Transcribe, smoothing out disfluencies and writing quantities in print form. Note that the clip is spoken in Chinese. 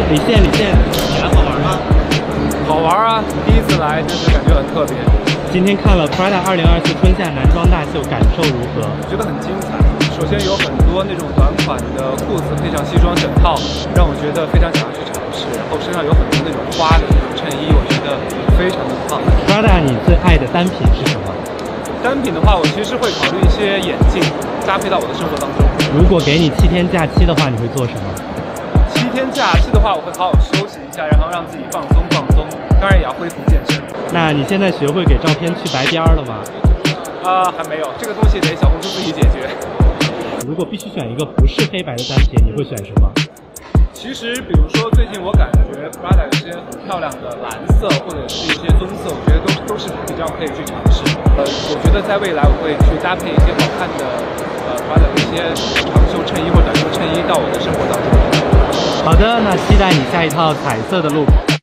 李现，你来好玩吗？ 好玩啊！第一次来，就是感觉很特别。 今天看了 Prada 2024春夏男装大秀，感受如何？ 觉得很精彩。首先有很多那种短款的裤子配上西装整套，让我觉得非常想要去尝试。然后身上有很多那种花的那种衬衣，我觉得非常的棒。 Prada 你最爱的单品是什么？ 单品的话，我其实会考虑一些眼镜，搭配到我的生活当中。 如果给你7天假期的话，你会做什么 ？7天假期的话，我会好好休息一下，然后让自己放松，当然也要恢复健身。 那你现在学会给照片去白边了吗？ 还没有，这个东西得小红书自己解决。 如果必须选一个不是黑白的单品，你会选什么？ 其实，比如说最近我感觉 Prada 有些很漂亮的蓝色或者是一些棕色，我觉得都是比较可以去尝试。我觉得在未来我会去搭配一些好看的Prada 的一些长袖衬衣或短袖衬衣到我的生活当中。 好的，那期待你下一套彩色的 look。